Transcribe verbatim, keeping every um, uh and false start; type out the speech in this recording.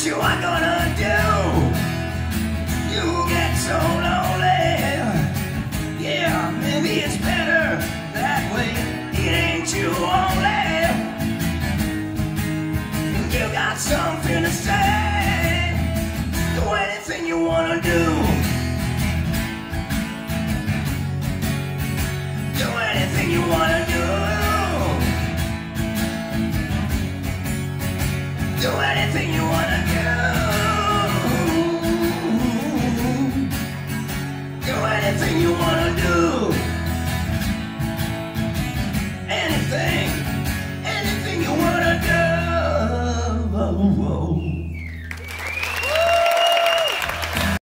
you are gonna do? You get so lonely. Yeah, maybe it's better that way. It ain't you only. You got something to say. Do anything you wanna do. Do anything you wanna do.